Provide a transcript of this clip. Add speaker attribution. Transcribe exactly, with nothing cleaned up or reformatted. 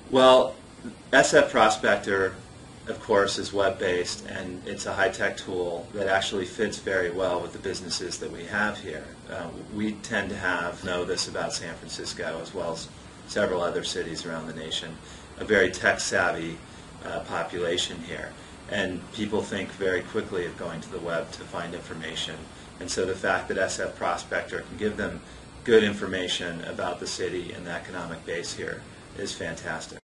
Speaker 1: Well, S F Prospector, of course, is web-based, and it's a high-tech tool that actually fits very well with the businesses that we have here. Uh, we tend to have, know this about San Francisco as well as several other cities around the nation, a very tech-savvy uh, population here. And people think very quickly of going to the web to find information. And so the fact that S F Prospector can give them good information about the city and the economic base here is fantastic.